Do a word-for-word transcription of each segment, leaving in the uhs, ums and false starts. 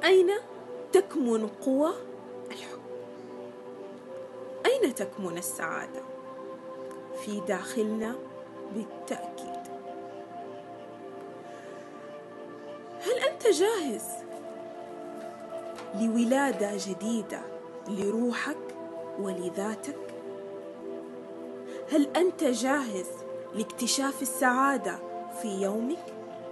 أين تكمن قوى الحب؟ أين تكمن السعادة؟ في داخلنا بالتأكيد. هل أنت جاهز لولادة جديدة لروحك ولذاتك؟ هل أنت جاهز لاكتشاف السعادة في يومك؟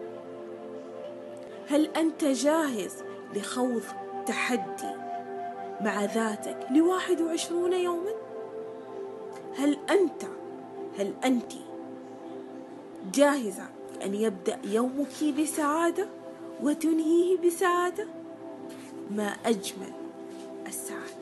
هل أنت جاهز لخوض تحدي مع ذاتك لواحد وعشرون يوما؟ هل أنت هل أنت جاهزة أن يبدأ يومك بسعادة وتنهيه بسعادة؟ ما أجمل السعادة.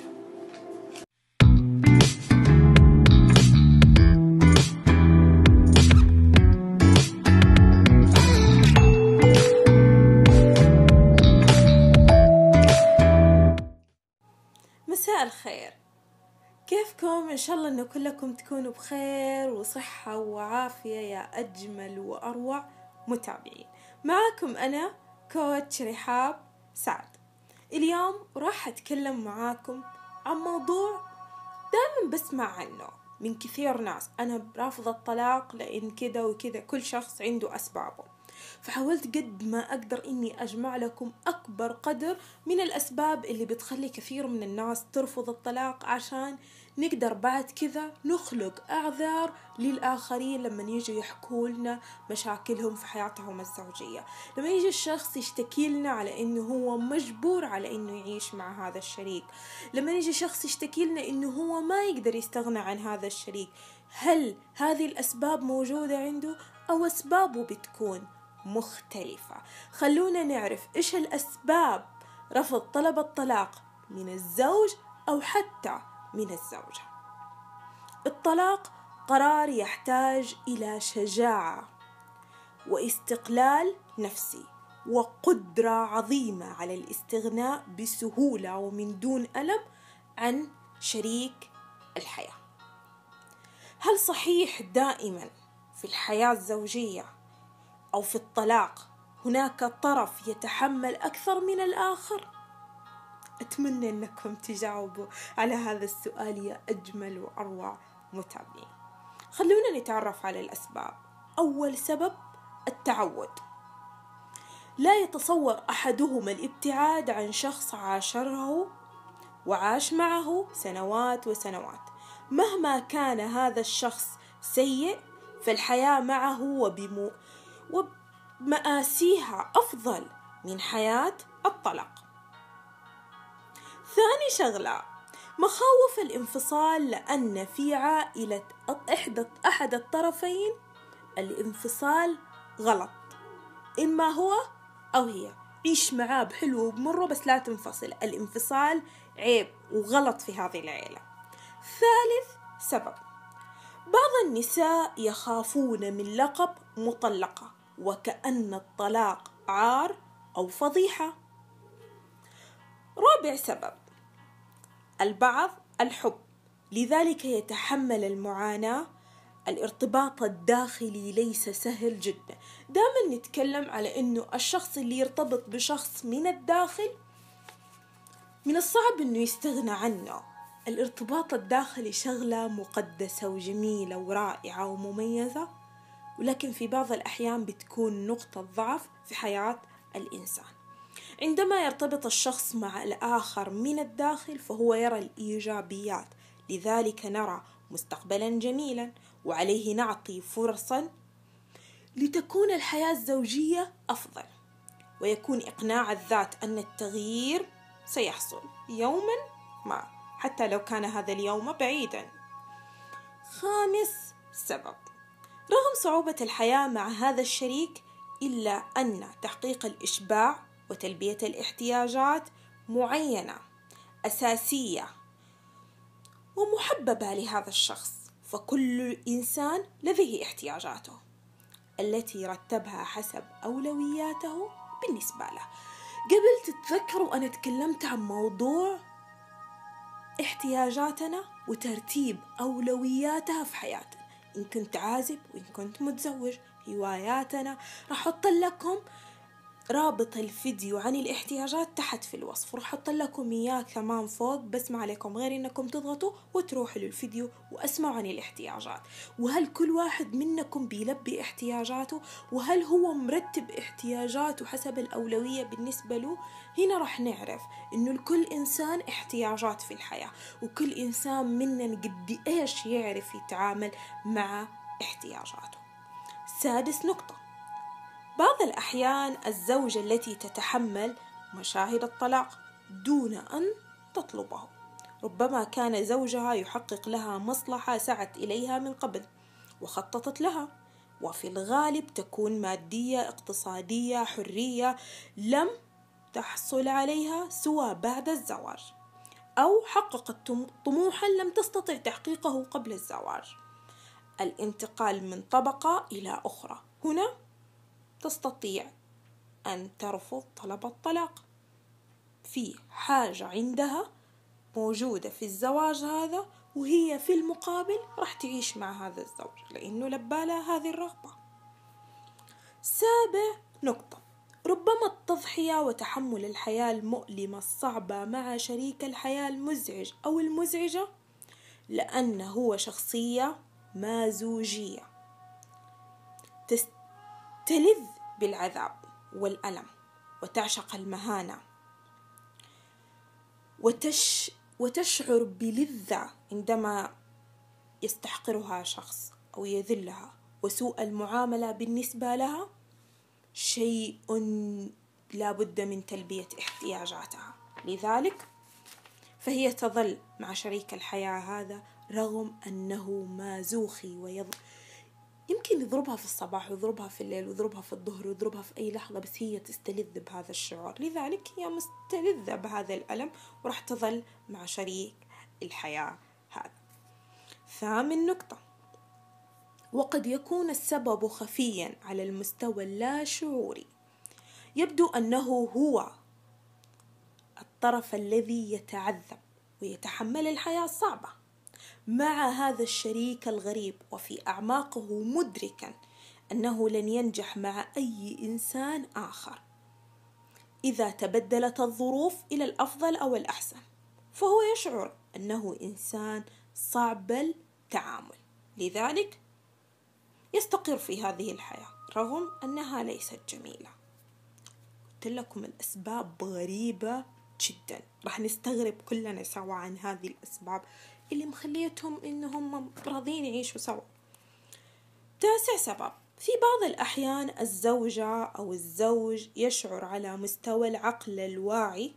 مساء الخير، كيفكم؟ إن شاء الله أنه كلكم تكونوا بخير وصحة وعافية يا أجمل وأروع متابعين. معكم أنا كوتش رحاب سعد. اليوم راح أتكلم معاكم عن موضوع دائما بسمع عنه من كثير ناس. أنا رافضة الطلاق لأن كده وكده، كل شخص عنده أسبابه، فحاولت قد ما أقدر إني أجمع لكم أكبر قدر من الأسباب اللي بتخلي كثير من الناس ترفض الطلاق، عشان نقدر بعد كذا نخلق أعذار للآخرين لما يجوا يحكوا لنا مشاكلهم في حياتهم الزوجية. لما يجي الشخص يشتكي لنا على إنه هو مجبور على إنه يعيش مع هذا الشريك، لما يجي شخص يشتكي لنا إنه هو ما يقدر يستغنى عن هذا الشريك، هل هذه الأسباب موجودة عنده أو أسبابه بتكون مختلفة؟ خلونا نعرف إيش الأسباب رفض طلب الطلاق من الزوج أو حتى من الزوجة. الطلاق قرار يحتاج إلى شجاعة واستقلال نفسي وقدرة عظيمة على الاستغناء بسهولة ومن دون ألم عن شريك الحياة. هل صحيح دائما في الحياة الزوجية أو في الطلاق هناك طرف يتحمل أكثر من الآخر؟ أتمنى أنكم تجاوبوا على هذا السؤال يا أجمل وأروع متابعين. خلونا نتعرف على الأسباب. أول سبب التعود. لا يتصور أحدهما الابتعاد عن شخص عاشره وعاش معه سنوات وسنوات. مهما كان هذا الشخص سيء، فالحياة معه وبمو ومآسيها أفضل من حياة الطلاق. ثاني شغلة مخاوف الانفصال، لأن في عائلة إحدى أحد الطرفين الانفصال غلط، إما هو أو هي. عيش معاه بحلو وبمره بس لا تنفصل. الانفصال عيب وغلط في هذه العائلة. ثالث سبب، بعض النساء يخافون من لقب مطلقة وكأن الطلاق عار أو فضيحة. رابع سبب، البعض الحب، لذلك يتحمل المعاناة. الارتباط الداخلي ليس سهل جدا. دائما نتكلم على أنه الشخص اللي يرتبط بشخص من الداخل من الصعب أنه يستغنى عنه. الارتباط الداخلي شغلة مقدسة وجميلة ورائعة ومميزة، ولكن في بعض الأحيان بتكون نقطة ضعف في حياة الإنسان. عندما يرتبط الشخص مع الآخر من الداخل فهو يرى الإيجابيات، لذلك نرى مستقبلا جميلا، وعليه نعطي فرصا لتكون الحياة الزوجية أفضل، ويكون إقناع الذات أن التغيير سيحصل يوما ما، حتى لو كان هذا اليوم بعيدا. خامس سبب، رغم صعوبة الحياة مع هذا الشريك إلا أن تحقيق الإشباع وتلبية الاحتياجات معينة أساسية ومحببة لهذا الشخص، فكل إنسان لديه احتياجاته التي رتبها حسب أولوياته بالنسبة له. قبل تتذكروا أنا تكلمت عن موضوع احتياجاتنا وترتيب أولوياتها في حياتنا، إن كنت عازب وإن كنت متزوج، هواياتنا. راح أحط لكم رابط الفيديو عن الاحتياجات تحت في الوصف، وراح احط لكم اياه كمان فوق، بس ما عليكم غير انكم تضغطوا وتروحوا للفيديو واسمعوا عن الاحتياجات، وهل كل واحد منكم بيلبي احتياجاته، وهل هو مرتب احتياجاته حسب الأولوية بالنسبة له. هنا راح نعرف انه لكل انسان احتياجات في الحياة، وكل انسان مننا قد ايش يعرف يتعامل مع احتياجاته. سادس نقطة، بعض الأحيان الزوجة التي تتحمل مشاهد الطلاق دون أن تطلبه، ربما كان زوجها يحقق لها مصلحة سعت إليها من قبل وخططت لها، وفي الغالب تكون مادية اقتصادية حرية لم تحصل عليها سوى بعد الزواج، أو حققت طموحا لم تستطع تحقيقه قبل الزواج. الانتقال من طبقة إلى أخرى، هنا تستطيع أن ترفض طلب الطلاق في حاجة عندها موجودة في الزواج هذا، وهي في المقابل راح تعيش مع هذا الزوج لأنه لبالها هذه الرغبة. سابع نقطة، ربما التضحية وتحمل الحياة المؤلمة الصعبة مع شريك الحياة المزعج أو المزعجة لأنه هو شخصية مازوجية تستلذ بالعذاب والألم وتعشق المهانة وتش وتشعر بلذة عندما يستحقرها شخص أو يذلها، وسوء المعاملة بالنسبة لها شيء لا بد من تلبية احتياجاتها، لذلك فهي تظل مع شريك الحياة هذا رغم أنه مازوخي ويض يمكن يضربها في الصباح ويضربها في الليل ويضربها في الظهر ويضربها في أي لحظة، بس هي تستلذ بهذا الشعور، لذلك هي مستلذة بهذا الألم وراح تظل مع شريك الحياة هذا. ثامن نقطة، وقد يكون السبب خفيا على المستوى اللا شعوري، يبدو أنه هو الطرف الذي يتعذب ويتحمل الحياة الصعبة مع هذا الشريك الغريب، وفي أعماقه مدركا أنه لن ينجح مع أي إنسان آخر إذا تبدلت الظروف إلى الأفضل أو الأحسن، فهو يشعر أنه إنسان صعب التعامل، لذلك يستقر في هذه الحياة رغم أنها ليست جميلة. قلت لكم الأسباب غريبة جدا، راح نستغرب كلنا سوا عن هذه الأسباب اللي مخليتهم إنهم راضين يعيشوا سوا. تاسع سبب، في بعض الأحيان الزوجة أو الزوج يشعر على مستوى العقل الواعي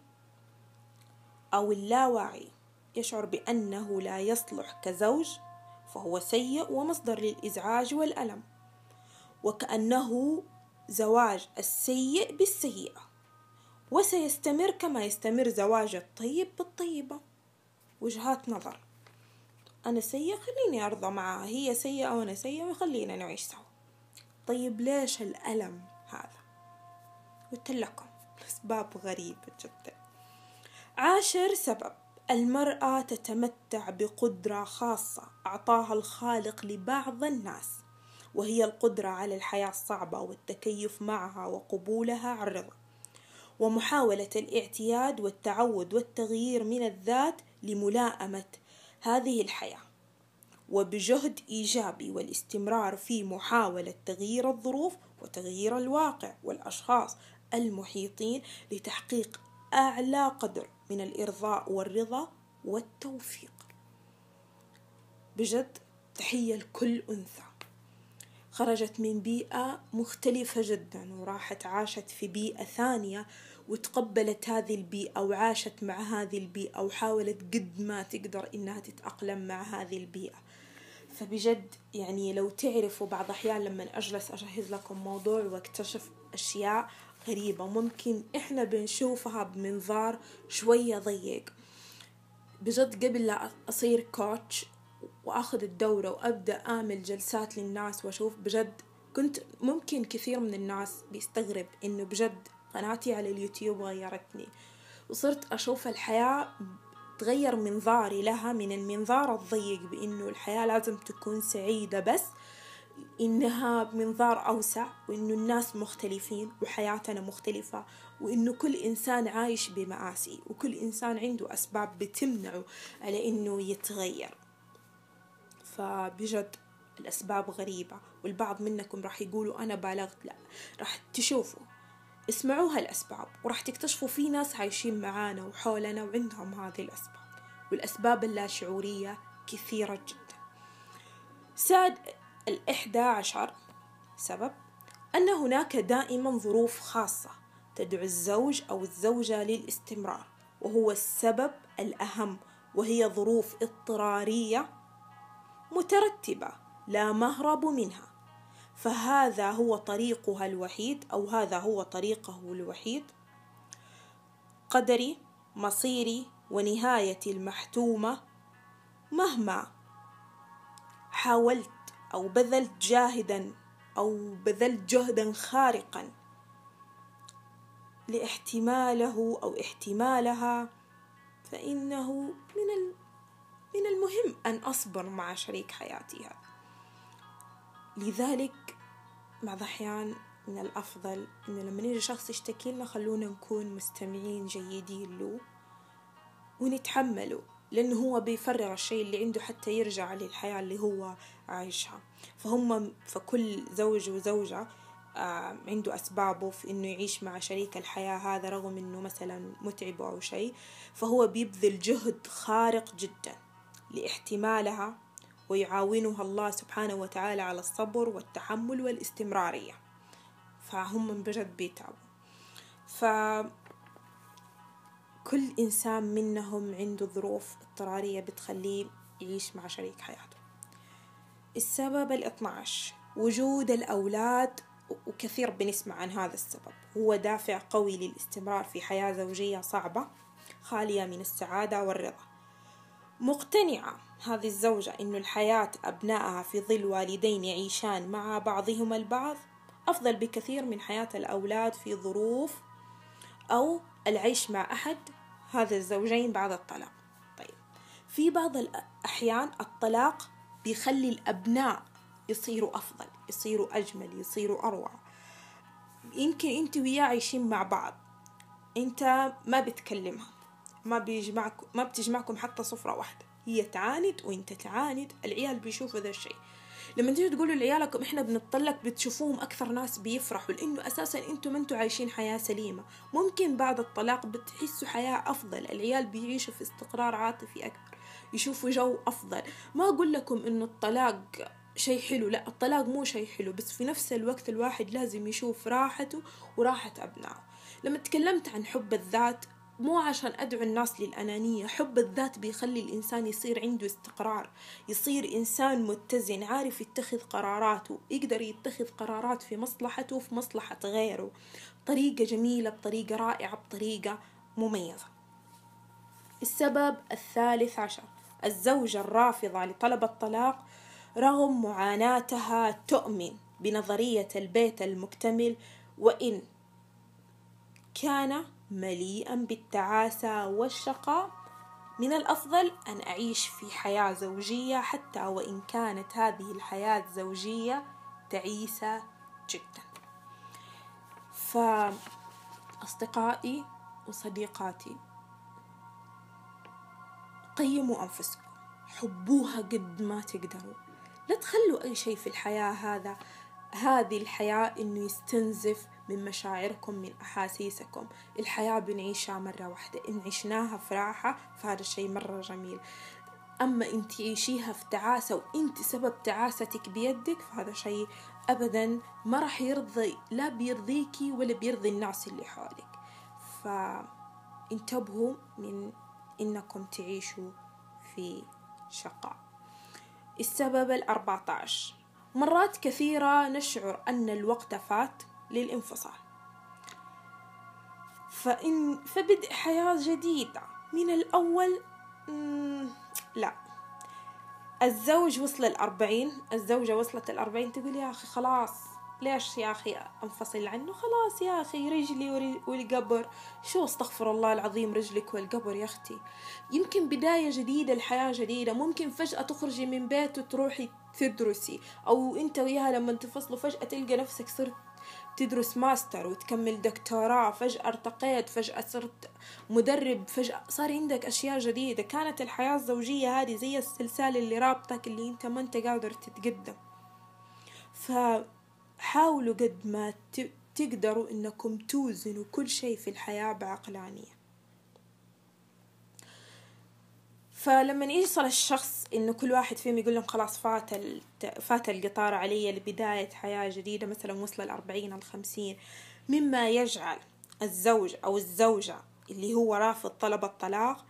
أو اللاواعي يشعر بأنه لا يصلح كزوج، فهو سيء ومصدر للإزعاج والألم، وكأنه زواج السيء بالسيئة، وسيستمر كما يستمر زواج الطيب بالطيبة. وجهات نظر، أنا سيء خليني أرضى معها، هي سيئة وأنا سيئة وخلينا نعيش سوا. طيب ليش الألم هذا؟ قلت لكم أسباب غريبة جدا. عاشر سبب، المرأة تتمتع بقدرة خاصة أعطاها الخالق لبعض الناس، وهي القدرة على الحياة الصعبة والتكيف معها وقبولها عن رضا، ومحاولة الاعتياد والتعود والتغيير من الذات لملائمة هذه الحياة، وبجهد إيجابي والاستمرار في محاولة تغيير الظروف وتغيير الواقع والأشخاص المحيطين لتحقيق أعلى قدر من الإرضاء والرضا والتوفيق. بجد تحية لكل أنثى خرجت من بيئة مختلفة جدا وراحت عاشت في بيئة ثانية وتقبلت هذه البيئة وعاشت مع هذه البيئة وحاولت قد ما تقدر إنها تتأقلم مع هذه البيئة. فبجد يعني لو تعرفوا بعض أحيان لما أجلس أجهز لكم موضوع واكتشف أشياء غريبة ممكن إحنا بنشوفها بمنظار شوية ضيق. بجد قبل لا أصير كوتش وأخذ الدورة وأبدأ أعمل جلسات للناس وأشوف، بجد كنت ممكن كثير من الناس بيستغرب إنه بجد قناتي على اليوتيوب غيرتني، وصرت أشوف الحياة تغير منظاري لها من المنظار الضيق بإنه الحياة لازم تكون سعيدة بس، إنها بمنظار أوسع، وإنه الناس مختلفين وحياتنا مختلفة، وإنه كل إنسان عايش بمآسي، وكل إنسان عنده أسباب بتمنعه على إنه يتغير. فبجد الأسباب غريبة، والبعض منكم راح يقولوا أنا بالغت. لا، راح تشوفوا، اسمعوا هالأسباب، وراح تكتشفوا في ناس عايشين معانا وحولنا وعندهم هذه الأسباب، والأسباب اللاشعورية كثيرة جدا. ساد الإحدى عشر سبب أن هناك دائما ظروف خاصة تدعو الزوج أو الزوجة للاستمرار، وهو السبب الأهم، وهي ظروف اضطرارية مترتبة لا مهرب منها، فهذا هو طريقها الوحيد، أو هذا هو طريقه الوحيد، قدري مصيري ونهايتي المحتومة. مهما حاولت أو بذلت جاهدا أو بذلت جهدا خارقا لاحتماله أو احتمالها، فإنه من من المهم أن أصبر مع شريك حياتي هذا. لذلك بعض الأحيان من الأفضل إنه لما يجي شخص يشتكي لنا خلونا نكون مستمعين جيدين له ونتحمله، لأنه هو بيفرغ الشيء اللي عنده حتى يرجع للحياة اللي هو عايشها. فهم فكل زوج وزوجة آه عنده أسبابه في إنه يعيش مع شريك الحياة هذا، رغم إنه مثلا متعب أو شيء، فهو بيبذل جهد خارق جدا لاحتمالها، ويعاونها الله سبحانه وتعالى على الصبر والتحمل والاستمرارية. فهم بجد بيتعبوا. فكل إنسان منهم عنده ظروف اضطرارية بتخليه يعيش مع شريك حياته. السبب الاثنى عشر وجود الأولاد، وكثير بنسمع عن هذا السبب، هو دافع قوي للاستمرار في حياة زوجية صعبة خالية من السعادة والرضا. مقتنعة هذه الزوجة إنه الحياة أبنائها في ظل والدين يعيشان مع بعضهما البعض أفضل بكثير من حياة الأولاد في ظروف أو العيش مع أحد هذا الزوجين بعد الطلاق. طيب، في بعض الأحيان الطلاق بيخلي الأبناء يصيروا أفضل، يصيروا أجمل، يصيروا أروع. يمكن أنت وياه عايشين مع بعض، أنت ما بتكلمها، ما بيجمعكم ما بتجمعكم حتى صفرة واحدة، هي تعاند وانت تعاند، العيال بيشوفوا ذا الشيء. لما تيجوا تقولوا لعيالكم احنا بنطلق، بتشوفوهم اكثر ناس بيفرحوا، لانه اساسا انتم ما انتم عايشين حياة سليمة. ممكن بعد الطلاق بتحسوا حياة افضل، العيال بيعيشوا في استقرار عاطفي اكبر، يشوفوا جو افضل. ما اقول لكم انه الطلاق شيء حلو، لا، الطلاق مو شيء حلو، بس في نفس الوقت الواحد لازم يشوف راحته وراحة ابنائه. لما تكلمت عن حب الذات، مو عشان أدعو الناس للأنانية، حب الذات بيخلي الإنسان يصير عنده استقرار، يصير إنسان متزن، عارف يتخذ قراراته، يقدر يتخذ قرارات في مصلحته وفي مصلحة غيره بطريقة جميلة، بطريقة رائعة، بطريقة مميزة. السبب الثالث عشر الزوجة الرافضة لطلب الطلاق رغم معاناتها تؤمن بنظرية البيت المكتمل، وإن كان مليئا بالتعاسة والشقاء، من الأفضل أن أعيش في حياة زوجية حتى وإن كانت هذه الحياة الزوجية تعيسة جدا. فأصدقائي وصديقاتي، قيموا أنفسكم، حبوها قد ما تقدروا، لا تخلوا أي شيء في الحياة هذا هذه الحياة إنه يستنزف من مشاعركم، من أحاسيسكم. الحياة بنعيشها مرة واحدة، إن عشناها في راحة فهذا الشيء مرة جميل. أما إن تعيشيها في تعاسة وإنت سبب تعاستك بيدك، فهذا شيء أبدا ما راح يرضي، لا بيرضيكي ولا بيرضي الناس اللي حولك. فانتبهوا من إنكم تعيشوا في شقاء. السبب الأربعة عشر مرات كثيرة نشعر أن الوقت فات للانفصال، فإن فبدء حياة جديدة من الأول. لا، الزوج وصل الأربعين، الزوجة وصلت الأربعين، تقول يا أخي خلاص، ليش يا أخي أنفصل عنه؟ خلاص يا أخي، رجلي والقبر. شو استغفر الله العظيم، رجلك والقبر يا أختي؟ يمكن بداية جديدة، الحياة جديدة، ممكن فجأة تخرجي من بيت وتروحي تدرسي، أو أنت وياها لما تفصلوا فجأة تلقى نفسك صرت تدرس ماستر وتكمل دكتوراه، فجأة ارتقيت، فجأة صرت مدرب، فجأة صار عندك أشياء جديدة. كانت الحياة الزوجية هذه زي السلسال اللي رابطك، اللي أنت ما أنت قادر تتقدم. فحاولوا قد ما تقدروا إنكم توزنوا كل شيء في الحياة بعقلانية. فلما يوصل الشخص إنه كل واحد فيهم يقول لهم خلاص فات فات القطار علي لبداية حياة جديدة، مثلا وصل الأربعين الخمسين، مما يجعل الزوج أو الزوجة اللي هو رافض طلب الطلاق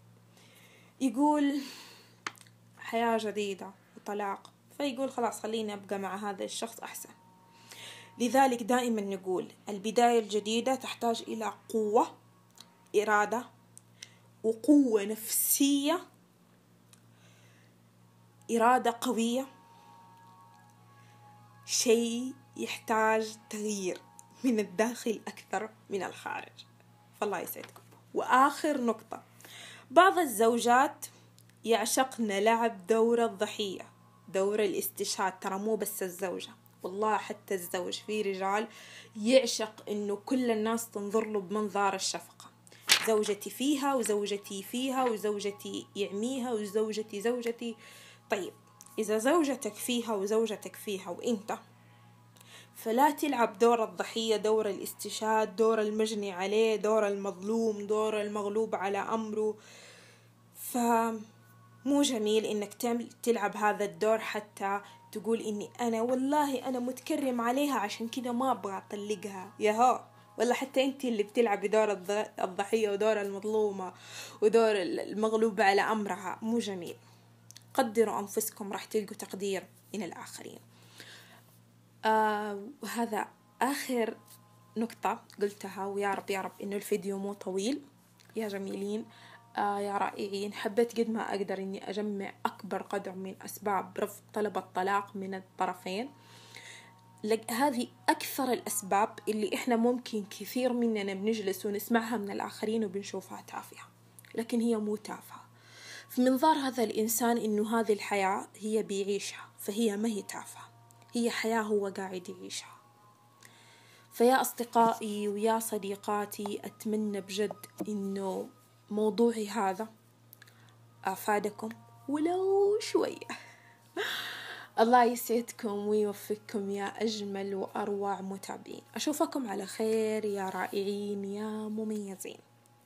يقول حياة جديدة وطلاق، فيقول خلاص خليني أبقى مع هذا الشخص أحسن. لذلك دائما نقول البداية الجديدة تحتاج إلى قوة إرادة وقوة نفسية، إرادة قوية، شيء يحتاج تغيير من الداخل أكثر من الخارج. فالله يسعدكم. وآخر نقطة، بعض الزوجات يعشقن لعب دور الضحية، دور الاستشهاد. ترى مو بس الزوجة، والله حتى الزوج، في رجال يعشق إنه كل الناس تنظر له بمنظار الشفقة، زوجتي فيها وزوجتي فيها وزوجتي يعميها وزوجتي زوجتي. طيب إذا زوجتك فيها وزوجتك فيها وإنت، فلا تلعب دور الضحية، دور الاستشهاد، دور المجني عليه، دور المظلوم، دور المغلوب على أمره. فمو جميل إنك تعمل تلعب هذا الدور حتى تقول إني أنا والله أنا متكرم عليها عشان كده ما أبغى أطلقها. ياها، ولا حتى أنت اللي بتلعبي دور الضحية ودور المظلومة ودور المغلوب على أمرها. مو جميل. قدروا أنفسكم، راح تلقوا تقدير من الآخرين. آه وهذا آخر نقطة قلتها، ويا رب يا رب إنه الفيديو مو طويل يا جميلين. آه يا رائعين، حبيت قد ما أقدر إني أجمع أكبر قدر من أسباب رفض طلب الطلاق من الطرفين. هذه أكثر الأسباب اللي إحنا ممكن كثير مننا بنجلس ونسمعها من الآخرين وبنشوفها تافهة، لكن هي مو تافهة. في منظار هذا الإنسان إنه هذه الحياة هي بيعيشها، فهي ما هي تافهة، هي حياة هو قاعد يعيشها. فيا أصدقائي ويا صديقاتي، أتمنى بجد إنه موضوعي هذا أفادكم ولو شوية. الله يسعدكم ويوفقكم يا أجمل وأروع متابعين. أشوفكم على خير يا رائعين يا مميزين.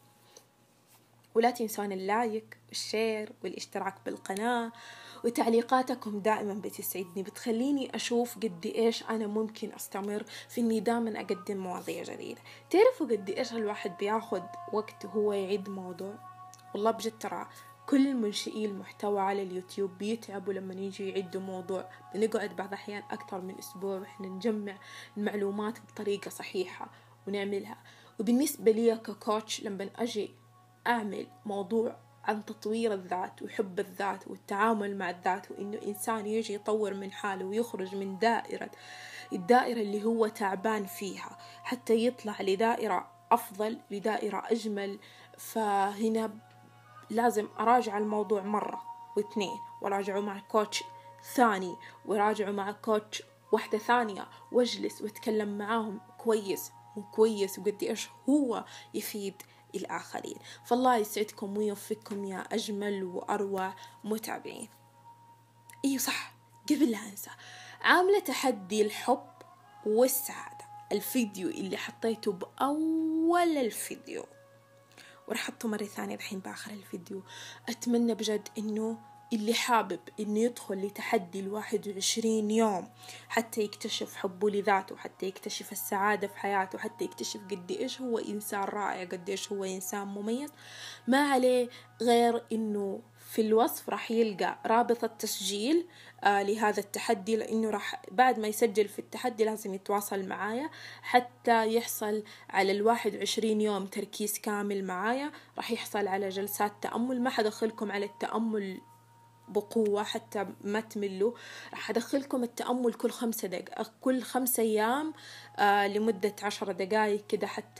ولا تنسون اللايك والشير والاشتراك بالقناة، وتعليقاتكم دائما بتسعدني، بتخليني أشوف قد إيش أنا ممكن أستمر في إني دائما أقدم مواضيع جديدة. تعرفوا قد إيش الواحد بياخد وقت هو يعد موضوع؟ والله بجد ترى كل منشئي المحتوى على اليوتيوب بيتعبوا لما يجي يعدوا موضوع. بنقعد بعض الأحيان أكثر من أسبوع وإحنا نجمع المعلومات بطريقة صحيحة ونعملها. وبالنسبة لي ككوتش، لما أجي أعمل موضوع عن تطوير الذات وحب الذات والتعامل مع الذات، وإنه إنسان يجي يطور من حاله ويخرج من دائرة الدائرة اللي هو تعبان فيها حتى يطلع لدائرة أفضل، لدائرة أجمل. فهنا لازم أراجع الموضوع مرة واثنين، وراجعه مع كوتش ثاني، وراجعه مع كوتش واحدة ثانية، واجلس واتكلم معاهم كويس وكويس وقد إيش هو يفيد الآخرين. فالله يسعدكم ويوفقكم يا أجمل وأروع متابعين. إيه صح، قبل لا أنسى، عاملة تحدي الحب والسعادة، الفيديو اللي حطيته بأول الفيديو ورح أحطه مرة ثانية الحين بآخر الفيديو. أتمنى بجد إنه اللي حابب إنه يدخل لتحدي الواحد وعشرين يوم حتى يكتشف حبه لذاته، حتى يكتشف السعادة في حياته، حتى يكتشف قد إيش هو إنسان رائع، قد إيش هو إنسان مميز، ما عليه غير إنه في الوصف راح يلقى رابط التسجيل آه لهذا التحدي، لأنه راح بعد ما يسجل في التحدي لازم يتواصل معايا حتى يحصل على الواحد وعشرين يوم تركيز كامل معايا. راح يحصل على جلسات تأمل، ما حدخلكم على التأمل بقوة حتى ما تملوا، راح أدخلكم التأمل كل خمسة دقائق كل خمسة أيام آه لمدة عشر دقائق كده حتى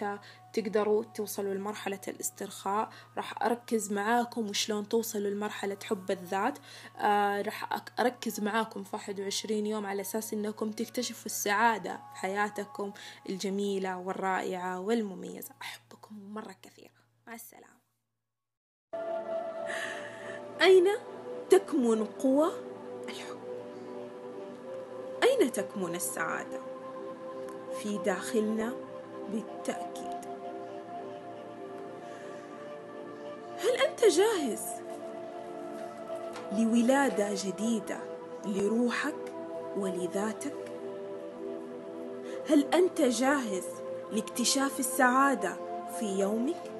تقدروا توصلوا لمرحلة الاسترخاء. راح أركز معاكم وشلون توصلوا لمرحلة حب الذات. آه راح أركز معاكم في واحد وعشرين يوم على أساس أنكم تكتشفوا السعادة في حياتكم الجميلة والرائعة والمميزة. أحبكم مرة كثير. مع السلامة. أين تكمن قوة الحب؟ أين تكمن السعادة؟ في داخلنا بالتأكيد. هل أنت جاهز لولادة جديدة لروحك ولذاتك؟ هل أنت جاهز لاكتشاف السعادة في يومك؟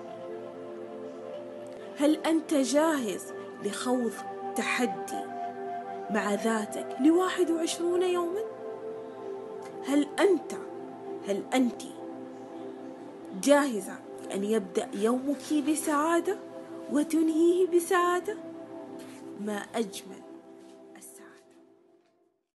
هل أنت جاهز لخوض تحدي مع ذاتك لواحد وعشرون يوما؟ هل أنت هل أنت جاهزة أن يبدأ يومك بسعادة وتنهيه بسعادة؟ ما أجمل